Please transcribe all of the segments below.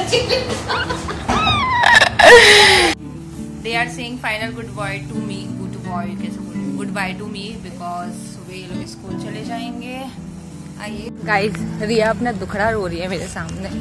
They are saying final goodbye to me. Goodbye कैसे बोलूं? Goodbye to me because वे लोग school चले जाएंगे। आइए गाइस, रिया अपना दुखड़ा रो रही है मेरे सामने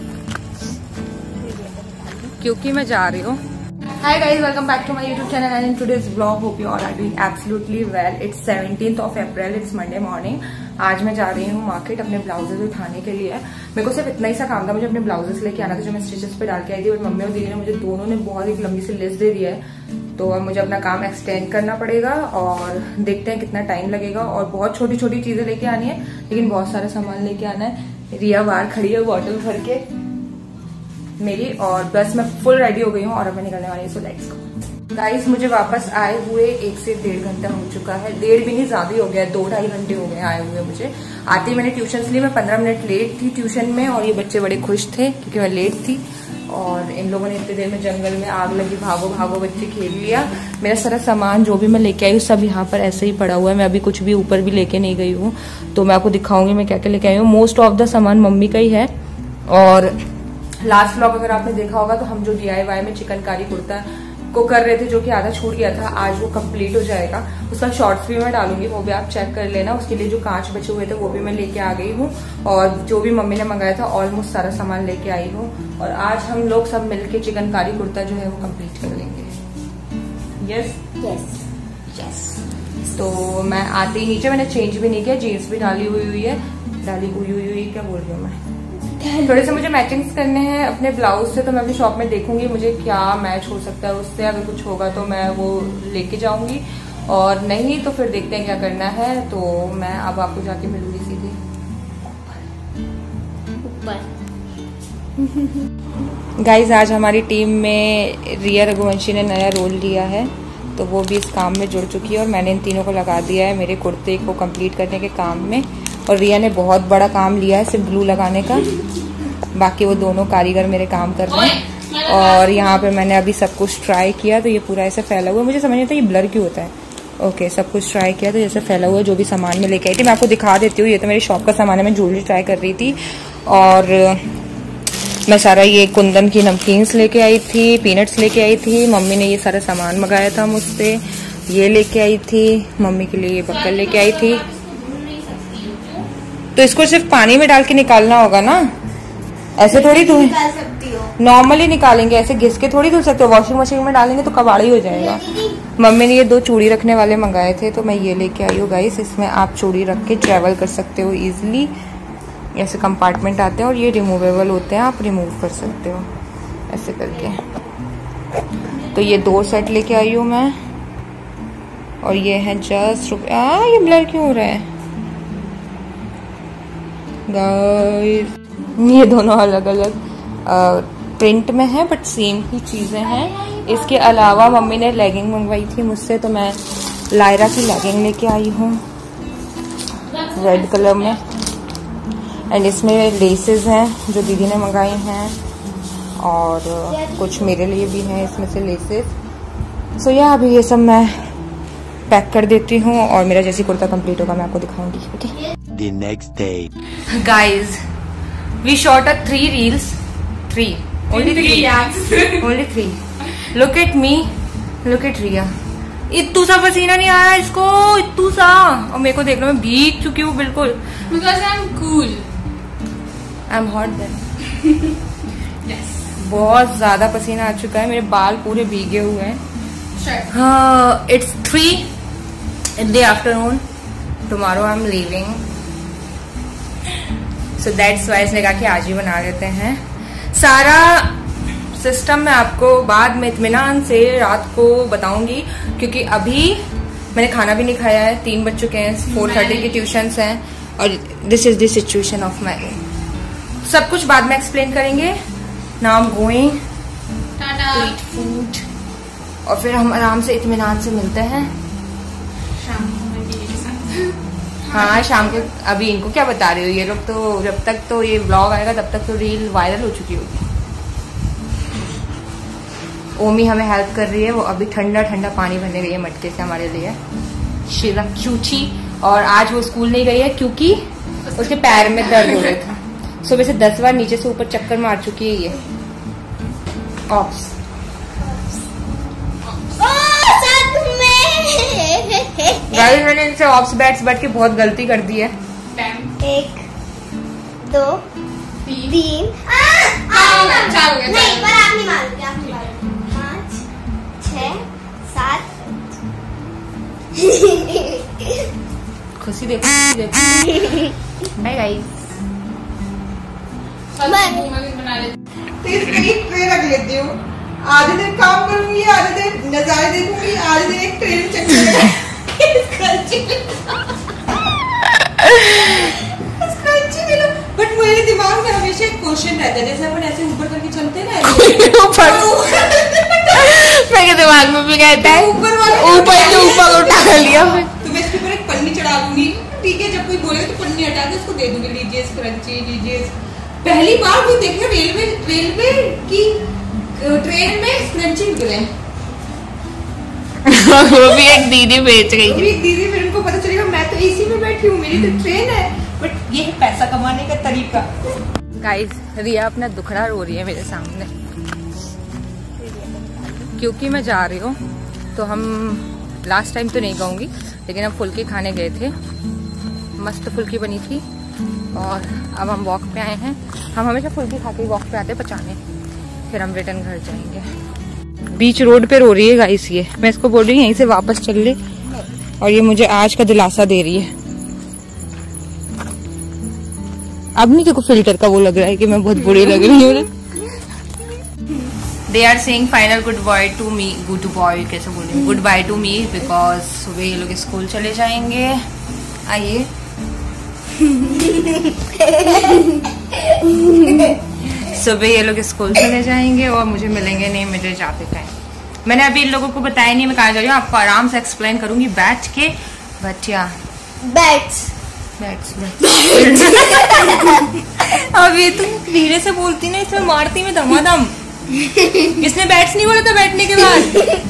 क्योंकि मैं जा रही हूँ। Hi guys, welcome back to my YouTube channel and in today's vlog hope you all are doing absolutely well. It's 17th of April, it's Monday morning. आज मैं जा रही हूँ मार्केट अपने ब्लाउजेस उठाने के लिए। मेरे को सिर्फ इतना ही सा काम था, मुझे अपने ब्लाउजेस लेके आना था जो मैं स्टिचेस पे डाल के आई थी। और मम्मी और दीदी ने मुझे दोनों ने बहुत एक लंबी सी लिस्ट दे दी है, तो अब मुझे अपना काम एक्सटेंड करना पड़ेगा और देखते हैं कितना टाइम लगेगा। और बहुत छोटी छोटी चीजें लेके आनी है लेकिन बहुत सारा सामान लेके आना है। रिया बाहर खड़ी है बॉटल भर के मेरी, और बस मैं फुल रेडी हो गई हूँ और अब मैं निकलने वाली हूँ। So let's go guys. मुझे वापस आए हुए 1 से 1.5 घंटा हो चुका है। 1.5 भी नहीं, ज्यादा ही हो गया, 2-2.5 घंटे हो गए आए हुए मुझे। आते ही मैंने ट्यूशन ली, मैं 15 मिनट लेट थी ट्यूशन में और ये बच्चे बड़े खुश थे क्योंकि मैं लेट थी। और इन लोगों ने इतनी देर में जंगल में आग लगी, भागो भागो बच्चे खेल लिया। मेरा सारा सामान जो भी मैं लेके आई हूँ सब यहाँ पर ऐसे ही पड़ा हुआ है। मैं अभी कुछ भी ऊपर भी लेके नहीं गई हूँ, तो मैं आपको दिखाऊंगी मैं क्या क्या लेके आई हूँ। मोस्ट ऑफ द सामान मम्मी का ही है। और लास्ट व्लॉग अगर आपने देखा होगा तो हम जो DIY में चिकनकारी कुर्ता को कर रहे थे जो कि आधा छूट गया था, आज वो कंप्लीट हो जाएगा। उसका शॉर्ट्स भी मैं डालूंगी, वो भी आप चेक कर लेना। उसके लिए जो कांच बचे हुए थे वो भी मैं लेके आ गई हूँ और जो भी मम्मी ने मंगाया था ऑलमोस्ट सारा सामान लेके आई हूँ। और आज हम लोग सब मिलके चिकनकारी कुर्ता जो है वो कंप्लीट कर लेंगे। Yes yes yes. तो मैं आते ही नीचे मैंने चेंज भी नहीं किया, जीन्स भी डाली हुई है। क्या बोल रही हूँ मैं, थोड़े से मुझे मैचिंग्स करने हैं अपने ब्लाउज से, तो मैं अपनी शॉप में देखूंगी मुझे क्या मैच हो सकता है उससे। अगर कुछ होगा तो मैं वो लेके जाऊंगी और नहीं तो फिर देखते हैं क्या करना है। तो मैं अब आपको जाके मिलूंगी सीधे ऊपर। गाइज, आज हमारी टीम में रिया रघुवंशी ने नया रोल लिया है, तो वो भी इस काम में जुड़ चुकी है और मैंने इन तीनों को लगा दिया है मेरे कुर्ते को कंप्लीट करने के काम में। और रिया ने बहुत बड़ा काम लिया है सिर्फ ग्लू लगाने का, बाकी वो दोनों कारीगर मेरे काम कर रहे हैं। और यहाँ पे मैंने अभी सब कुछ ट्राई किया तो ये पूरा ऐसे फैला हुआ है। मुझे समझ नहीं आता ये ब्लर क्यों होता है। ओके, सब कुछ ट्राई किया तो जैसे फैला हुआ है। जो भी सामान मैं लेके आई थी मैं आपको दिखा देती हूँ। ये तो मेरी शॉप का सामान है, मैं ज्वेलरी ट्राई कर रही थी। और मैं सारा ये कुंदन की नमकीन्स लेके आई थी, पीनट्स लेके आई थी। मम्मी ने ये सारा सामान मंगाया था मुझसे, ये लेके आई थी। मम्मी के लिए ये बक्कल लेके आई थी। तो इसको सिर्फ पानी में डाल के निकालना होगा ना, ऐसे थोड़ी धो सकती हो। नॉर्मली निकालेंगे, ऐसे घिस के थोड़ी धो सकते हो। वॉशिंग मशीन में डालेंगे तो कबाड़ा ही हो जाएगा। मम्मी ने ये 2 चूड़ी रखने वाले मंगाए थे तो मैं ये लेके आई हूँ गाइस। इसमें आप चूड़ी रख के ट्रेवल कर सकते हो इजिली। ऐसे कंपार्टमेंट आते हैं और ये रिमूवेबल होते हैं, आप रिमूव कर सकते हो ऐसे करके। तो ये 2 सेट लेके आई हूँ मैं। और ये है जस्ट ये ब्लर क्यों हो रहा है गाइस। ये दोनों अलग अलग प्रिंट में है बट सेम ही चीजें हैं। इसके अलावा मम्मी ने लेगिंग मंगवाई थी मुझसे, तो मैं लायरा की लेगिंग लेके आई हूँ रेड कलर में। एंड इसमें लेसेस हैं जो दीदी ने मंगाई हैं और कुछ मेरे लिए भी हैं इसमें से लेसेस। सो या अभी ये सब मैं पैक कर देती हूँ और मेरा जैसे कुर्ता कंप्लीट होगा मैं आपको दिखाऊंगी। Okay. The next day. Guys, we shot 3 reels. 3. Only 3. Only 3. Look at me. Look at Riya. इत्तू सा पसीना नहीं आया इसको, इत्तू सा। और मेरे को देख लो, मैं भीग चुकी हूँ बिल्कुल। Because I'm cool. I'm hot then. Yes. बहुत ज्यादा पसीना आ चुका है, मेरे बाल पूरे भीगे हुए हैं। हाँ, it's 3 in the afternoon. Tomorrow I'm leaving. So that's why इसने कहा कि आज ही बना लेते हैं। सारा सिस्टम मैं आपको बाद में इत्मीनान से रात को बताऊंगी क्योंकि अभी मैंने खाना भी नहीं खाया है। 3 बज चुके हैं, 4:30 की ट्यूशन्स हैं और this is the situation of my room. सब कुछ बाद में एक्सप्लेन करेंगे। Now I am going to eat food और फिर हम आराम से इत्मीनान से मिलते हैं शाम को। हाँ, शाम के। अभी इनको क्या बता रही हो, ये लोग तो जब तक तो ये ब्लॉग आएगा तब तक तो रील वायरल हो चुकी होगी। ओमी हमें हेल्प कर रही है, वो अभी ठंडा ठंडा पानी भरने गई है मटके से हमारे लिए। शिला चूची। और आज वो स्कूल नहीं गई है क्योंकि उसके पैर में दर्द हो रहे थे। सुबह से 10 बार नीचे से ऊपर चक्कर मार चुकी है ये। ऑप्स। गाइस मैंने इनसे ऑप्स बैट्स बैठ के बहुत गलती कर दी है। 1 2 3 4 हो गया। नहीं पर आप नहीं मारोगे, आप नहीं मारोगे। 5 6 7 खुशी देखो, खुशी देखो। Bye guys. ट्रे रख लेती हूँ, आधे दिन काम करूंगी, आधे दिन नजारे देखूंगी, आधे दिन एक ट्रेन चक्कर बट मेरे दिमाग में हमेशा एक क्वेश्चन रहता है, जैसे अपन ऐसे ऊपर करके चलते हैं ना मेरे दिमाग में भी कहता है ऊपर उठा लिया। तो मैं इसके ऊपर एक पन्नी चढ़ा दूंगी, ठीक है, जब कोई बोलेगा तो पन्नी हटा के उसको दे दूंगी, लीजिए स्क्रंची लीजिए। पहली बार कोई देखे रेलवे की ट्रेन में स्क्रंची निकले। वो भी एक दीदी बेच गई, वो भी एक दीदी, फिर उनको पता चलेगा मैं तो एसी में बैठी हूँ, मेरी तो ट्रेन है। बट ये है पैसा कमाने का तरीका। गाइस रिया अपना दुखड़ा रो रही है मेरे सामने, क्योंकि मैं जा रही हूँ। तो हम लास्ट टाइम तो नहीं कहूँगी, लेकिन हम फुल्की खाने गए थे, मस्त फुल्की बनी थी। और अब हम वॉक पे आए हैं। हम हमेशा फुल्की खा के वॉक पे आते पचाने, फिर हम रिटर्न घर जाएंगे। बीच रोड पे रो रही है गाइस ये, मैं इसको बोल रही हूँ यहीं से वापस चल ले, और ये मुझे आज का दिलासा दे रही है। अब नहीं देखो फिल्टर का वो लग रहा है कि मैं बहुत बुरी लग रही हूँ। They are saying final goodbye to me, good boy कैसे बोल रही हूँ, goodbye to me, because सुबह ये लोग स्कूल चले जाएंगे। आइए सुबह ये लोग स्कूल चले जाएंगे और मुझे मिलेंगे नहीं मुझे जाते टाइम। मैंने अभी इन लोगों को बताया नहीं मैं कहाँ जा रही हूँ, आपको आराम से एक्सप्लेन करूंगी बैठ के। बट या बैट्स अब ये तुम धीरे से बोलती ना, इसमें मारती में धमाधम। इसने बैट्स नहीं बोला था बैठने के बाद।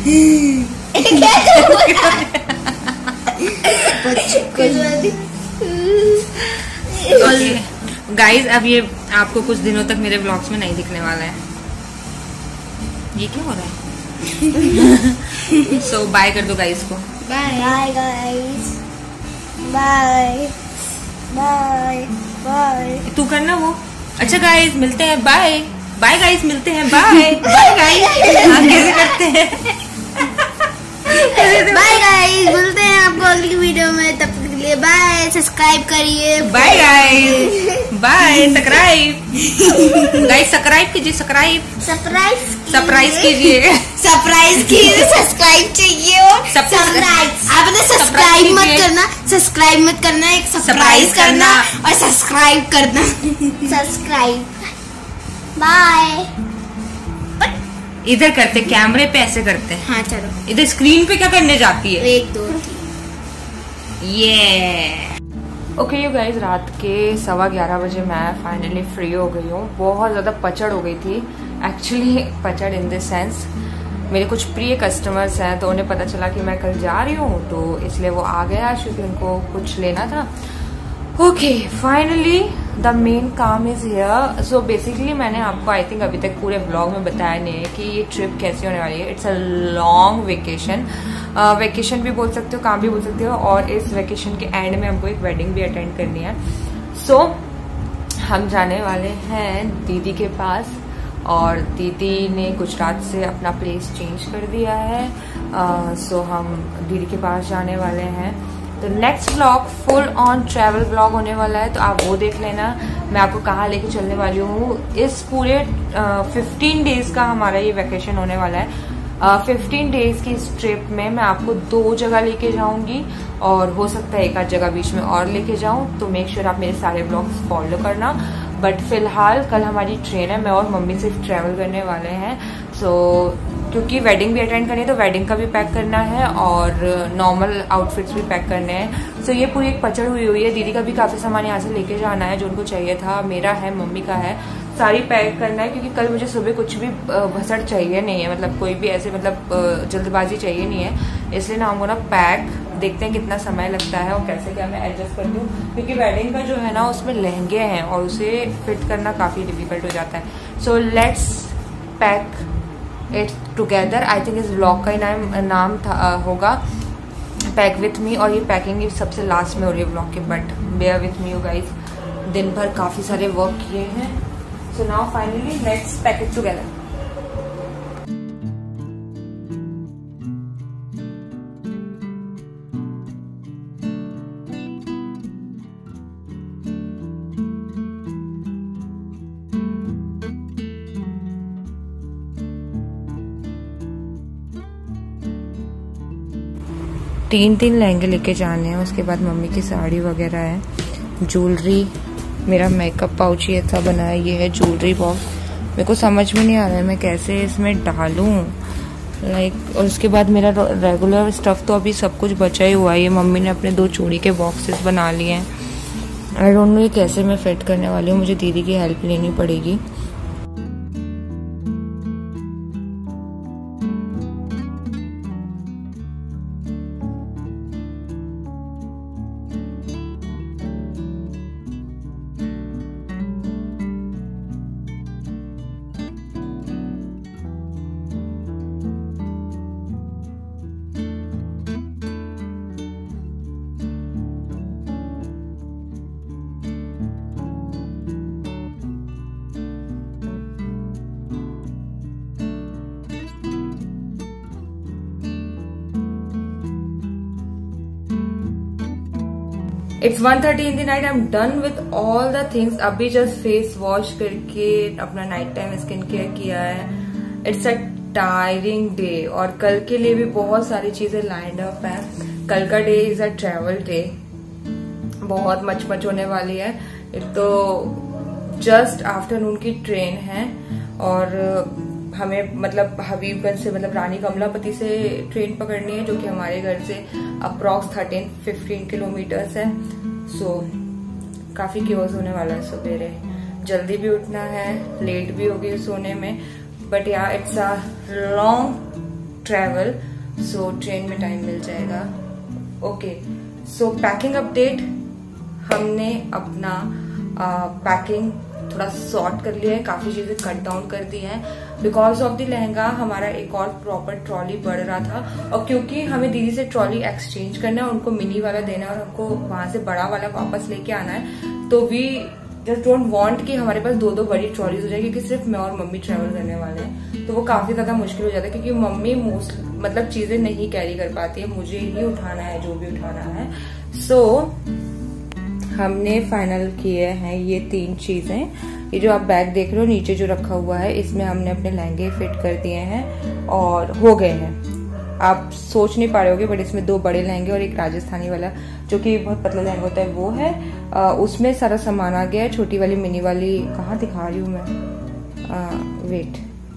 गाइज अब ये आपको कुछ दिनों तक मेरे व्लॉग्स में नहीं दिखने वाला है। ये क्या हो रहा है? सो बाय कर दो गाइज को। Bye guys, bye bye bye. तू करना वो। अच्छा गाइज मिलते हैं, बाय बाय गाइज मिलते हैं, बाय बाय गाइज। कैसे करते हैं? बाय गाइस, मिलते हैं आपको अगली वीडियो में, तब तक के लिए बाय। सब्सक्राइब करिए। Bye guys, bye. Subscribe guys, subscribe कीजिए, सरप्राइज कीजिए, सब्सक्राइब चाहिए और सब्सक्राइब। आपने सब्सक्राइब मत करना, एक सरप्राइज करना और सब्सक्राइब करना। सब्सक्राइब। बाय। इधर करते, कैमरे पे ऐसे करते हैं। हाँ चलो। इधर स्क्रीन पे क्या करने जाती है? 1 2 3 ये ओके यू गाइज, रात के 11:15 बजे मैं फाइनली फ्री हो गई हूँ। बहुत ज्यादा पचड़ हो गई थी एक्चुअली, पचड़ इन द सेंस मेरे कुछ प्रिय कस्टमर्स हैं, तो उन्हें पता चला कि मैं कल जा रही हूँ, तो इसलिए वो आ गया क्योंकि उनको कुछ लेना था। ओके फाइनली द मेन काम इज हियर। सो बेसिकली मैंने आपको आई थिंक अभी तक पूरे ब्लॉग में बताया नहीं है कि ये ट्रिप कैसे होने वाली है। It's a long vacation, vacation भी बोल सकते हो, काम भी बोल सकते हो, और इस वेकेशन के एंड में हमको एक वेडिंग भी अटेंड करनी है। सो हम जाने वाले हैं दीदी के पास, और दीदी ने गुजरात से अपना प्लेस चेंज कर दिया है। सो हम दीदी के पास जाने वाले हैं। तो next vlog full on travel vlog होने वाला है, तो आप वो देख लेना मैं आपको कहाँ लेके चलने वाली हूँ। इस पूरे 15 डेज का हमारा ये वेकेशन होने वाला है। 15 डेज की इस ट्रिप में मैं आपको 2 जगह लेके जाऊंगी, और हो सकता है एक आध जगह बीच में और लेके जाऊं, तो मेक श्योर आप मेरे सारे ब्लॉग्स फॉलो करना। बट फिलहाल कल हमारी ट्रेन है, मैं और मम्मी सिर्फ ट्रैवल करने वाले हैं। सो क्योंकि वेडिंग भी अटेंड करनी है, तो वेडिंग का भी पैक करना है और नॉर्मल आउटफिट्स भी पैक करने हैं। सो ये पूरी एक पचड़ हुई है। दीदी का भी काफी सामान यहाँ से लेके जाना है जो उनको चाहिए था, मेरा है, मम्मी का है, सारी पैक करना है, क्योंकि कल मुझे सुबह कुछ भी भसड़ चाहिए नहीं है, मतलब कोई भी ऐसे मतलब जल्दबाजी चाहिए नहीं है, इसलिए ना हमको ना पैक देखते हैं कितना समय लगता है और कैसे क्या मैं एडजस्ट करती हूँ, क्योंकि वेडिंग का जो है ना उसमें लहंगे हैं और उसे फिट करना काफी डिफिकल्ट हो जाता है। So let's pack it together. I think इस व्लॉग का ही नाम होगा पैक विथ मी, और ये पैकिंग सबसे लास्ट में हो रही है व्लॉग के, but bear with me you guys. दिन भर काफ़ी सारे वर्क किए हैं, so now finally let's pack it together. तीन लहंगे लेके जाने हैं, उसके बाद मम्मी की साड़ी वगैरह है, ज्वेलरी, मेरा मेकअप पाउच ही ऐसा बना है, ये है ज्वेलरी बॉक्स। मेरे को समझ में नहीं आ रहा है मैं कैसे इसमें डालूं, और उसके बाद मेरा रेगुलर स्टफ तो अभी सब कुछ बचा ही हुआ है। ये मम्मी ने अपने 2 चूड़ी के बॉक्सेस बना लिए हैं। आई डोंट नो ये कैसे मैं फिट करने वाली हूँ, मुझे दीदी की हेल्प लेनी पड़ेगी। It's 1:30 in the night. I'm done with all the things. अभी जस्ट फेस वॉश करके अपना नाइट टाइम स्किन केयर किया है। इट्स अ टायरिंग डे, और कल के लिए भी बहुत सारी चीजें लाइंड अप है। कल का day is a travel day, बहुत मच होने वाली है। एक तो जस्ट आफ्टरनून की ट्रेन है, और हमें मतलब हबीबगंज से मतलब रानी कमलापति से ट्रेन पकड़नी है, जो कि हमारे घर से अप्रॉक्स 13-15 किलोमीटर्स है। सो काफी क्योस होने वाला है सवेरे, जल्दी भी उठना है, लेट भी होगी सोने में, but yeah it's a long travel, so train में टाइम मिल जाएगा। ओके, सो पैकिंग अपडेट, हमने अपना पैकिंग थोड़ा सॉर्ट कर लिया है, काफी चीजें कट डाउन कर दी हैं। बिकॉज ऑफ द लहंगा हमारा एक और प्रॉपर ट्रॉली बढ़ रहा था, और क्योंकि हमें दीदी से ट्रॉली एक्सचेंज करना है, उनको मिनी वाला देना है और हमको वहां से बड़ा वाला वापस लेके आना है, तो वी जस्ट डोंट वांट कि हमारे पास 2 बड़ी ट्रॉलीज हो जाए, क्योंकि सिर्फ मैं और मम्मी ट्रेवल करने वाले हैं, तो वो काफी ज्यादा मुश्किल हो जाता है, क्योंकि मम्मी मतलब चीजें नहीं कैरी कर पाती है, मुझे ही उठाना है जो भी उठाना है। सो हमने फाइनल किए हैं ये 3 चीजें। ये जो आप बैग देख रहे हो नीचे जो रखा हुआ है, इसमें हमने अपने लहंगे फिट कर दिए हैं और हो गए हैं। आप सोच नहीं पा रहे होगे, बट इसमें 2 बड़े लहंगे और एक राजस्थानी वाला जो कि बहुत पतला लहंगा होता है वो है। उसमें सारा सामान आ गया है। छोटी वाली मिनी वाली कहाँ दिखा रही हूँ मैं, wait,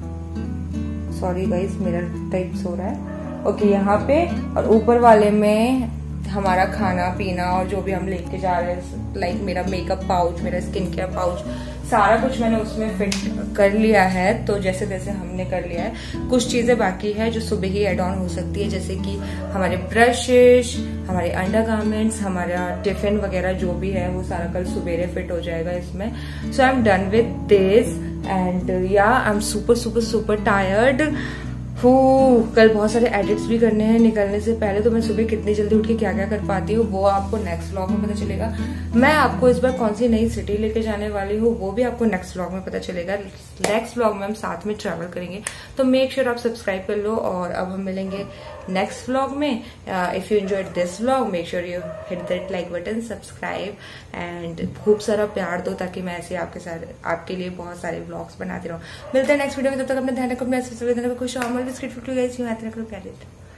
sorry guys, mirror types हो रहा है। ओके, यहाँ पे, और ऊपर वाले में हमारा खाना पीना और जो भी हम लेके जा रहे हैं, लाइक मेरा मेकअप पाउच, मेरा स्किन केयर पाउच, सारा कुछ मैंने उसमें फिट कर लिया है। तो जैसे जैसे हमने कर लिया है, कुछ चीजें बाकी है जो सुबह ही एड ऑन हो सकती है, जैसे कि हमारे ब्रशेस, हमारे अंडरगारमेंट्स, हमारा टिफिन वगैरह जो भी है वो सारा कल सुबेरे फिट हो जाएगा इसमें। So I am done with this, and yeah I am super tired. कल बहुत सारे एडिट्स भी करने हैं निकलने से पहले, तो मैं सुबह कितनी जल्दी उठ के क्या क्या कर पाती हूँ वो आपको नेक्स्ट व्लॉग में पता चलेगा। मैं आपको इस बार कौन सी नई सिटी लेके जाने वाली हूँ वो भी आपको नेक्स्ट व्लॉग में पता चलेगा। नेक्स्ट व्लॉग में हम साथ में ट्रैवल करेंगे, तो मेक श्योर आप सब्सक्राइब कर लो। और अब हम मिलेंगे नेक्स्ट व्लॉग में। If you enjoyed this vlog, make sure you hit that like button, subscribe, and खूब सारा प्यार दो, ताकि मैं ऐसे आपके लिए बहुत सारे व्लॉग्स बनाती रहूँ। मिलते हैं नेक्स्ट वीडियो में, तब तक अपना ध्यान रखो, अपने खुश हो, guys, you have to get it.